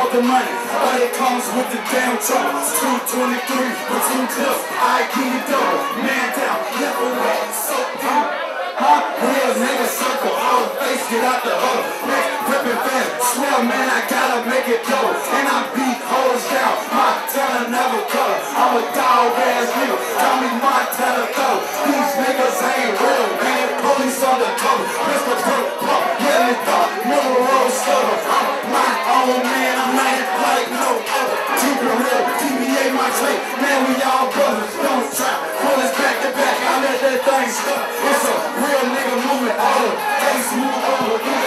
for the money, but it comes with the damn trouble. 223 with 2 clips, I keep it double. Man down, left away, so deep. Huh? Real nigga circle, all the face, get out the hole. Next rippin' fan, swear man, I gotta make it double. And I beat hoes down, Montana never color. I'm a dog ass nigga, call me Montana color. These niggas ain't real, man, police on the cover. Mr. Pop, yeah, it thought, never roll stutter. I'm my own man, I'm not like no other. Keep it real, DBA my trait, man, we all brothers. Don't try, pull us back to back, I let that thing stuck. It's a real nigga movement, all the face move over.